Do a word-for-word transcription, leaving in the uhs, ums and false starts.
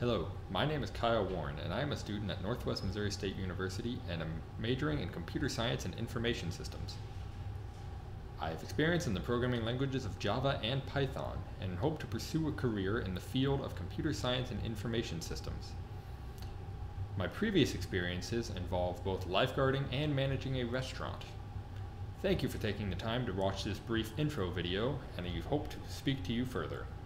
Hello, my name is Kyle Warren, and I am a student at Northwest Missouri State University and am majoring in computer science and information systems. I have experience in the programming languages of Java and Python, and hope to pursue a career in the field of computer science and information systems. My previous experiences involve both lifeguarding and managing a restaurant. Thank you for taking the time to watch this brief intro video, and I hope to speak to you further.